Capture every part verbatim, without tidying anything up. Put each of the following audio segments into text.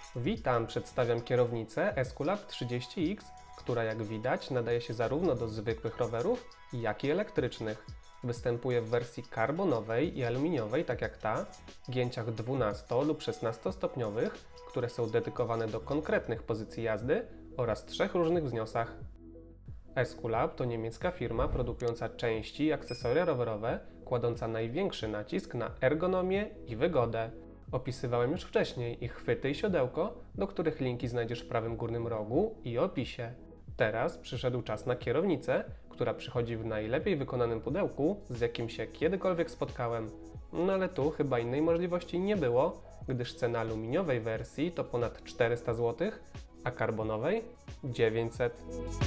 Witam, przedstawiam kierownicę Esculap trzydzieści X, która jak widać nadaje się zarówno do zwykłych rowerów, jak i elektrycznych. Występuje w wersji karbonowej i aluminiowej, tak jak ta, gięciach dwunasto lub szesnastostopniowych, które są dedykowane do konkretnych pozycji jazdy oraz trzech różnych wzniosach. Esculap to niemiecka firma produkująca części i akcesoria rowerowe, kładąca największy nacisk na ergonomię i wygodę. Opisywałem już wcześniej ich chwyty i siodełko, do których linki znajdziesz w prawym górnym rogu i opisie. Teraz przyszedł czas na kierownicę, która przychodzi w najlepiej wykonanym pudełku, z jakim się kiedykolwiek spotkałem. No ale tu chyba innej możliwości nie było, gdyż cena aluminiowej wersji to ponad czterysta złotych, a karbonowej dziewięćset.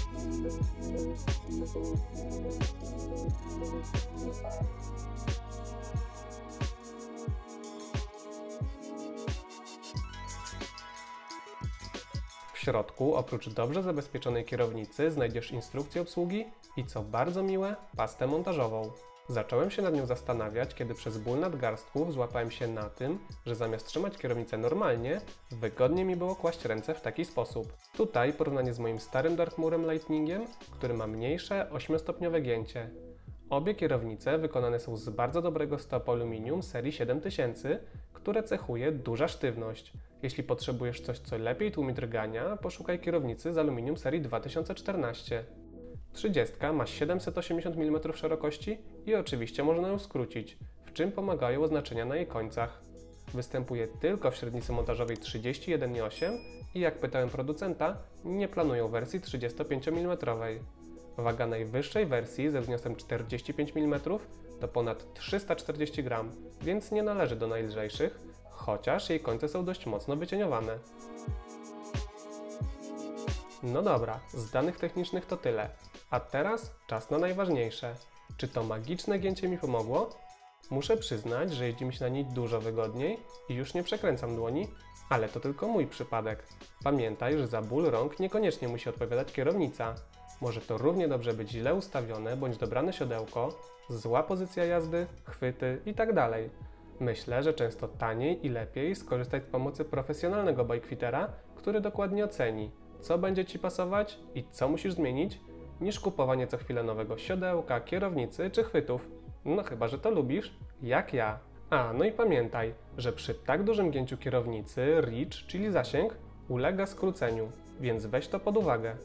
W środku, oprócz dobrze zabezpieczonej kierownicy, znajdziesz instrukcję obsługi i, co bardzo miłe, pastę montażową. Zacząłem się nad nią zastanawiać, kiedy przez ból nadgarstków złapałem się na tym, że zamiast trzymać kierownicę normalnie, wygodnie mi było kłaść ręce w taki sposób. Tutaj porównanie z moim starym Dartmoorem Lightningiem, który ma mniejsze, ośmiostopniowe gięcie. Obie kierownice wykonane są z bardzo dobrego stopu aluminium serii siedem tysięcy, które cechuje duża sztywność. Jeśli potrzebujesz coś, co lepiej tłumi drgania, poszukaj kierownicy z aluminium serii dwa tysiące czternaście. trzydziestka ma siedemset osiemdziesiąt milimetrów szerokości i oczywiście można ją skrócić, w czym pomagają oznaczenia na jej końcach. Występuje tylko w średnicy montażowej trzydzieści jeden i osiem i jak pytałem producenta, nie planują wersji trzydziestopięciomilimetrowej. Waga najwyższej wersji ze wzniosem czterdzieści pięć milimetrów to ponad trzysta czterdzieści gram, więc nie należy do najlżejszych, chociaż jej końce są dość mocno wycieniowane. No dobra, z danych technicznych to tyle. A teraz czas na najważniejsze. Czy to magiczne gięcie mi pomogło? Muszę przyznać, że jeździ mi się na niej dużo wygodniej i już nie przekręcam dłoni, ale to tylko mój przypadek. Pamiętaj, że za ból rąk niekoniecznie musi odpowiadać kierownica. Może to równie dobrze być źle ustawione bądź dobrane siodełko, zła pozycja jazdy, chwyty itd. Myślę, że często taniej i lepiej skorzystać z pomocy profesjonalnego bikefittera, który dokładnie oceni, co będzie Ci pasować i co musisz zmienić, niż kupowanie co chwilę nowego siodełka, kierownicy czy chwytów. No chyba, że to lubisz, jak ja. A, no i pamiętaj, że przy tak dużym gięciu kierownicy reach, czyli zasięg, ulega skróceniu, więc weź to pod uwagę.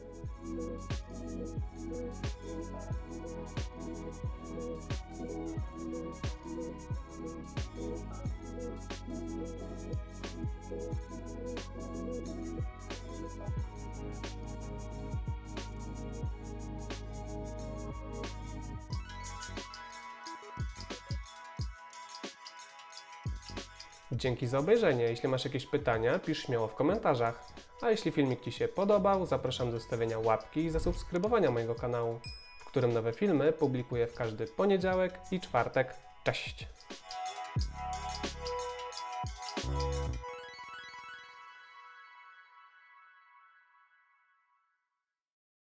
Dzięki za obejrzenie. Jeśli masz jakieś pytania, pisz śmiało w komentarzach. A jeśli filmik Ci się podobał, zapraszam do zostawienia łapki i zasubskrybowania mojego kanału, w którym nowe filmy publikuję w każdy poniedziałek i czwartek. Cześć!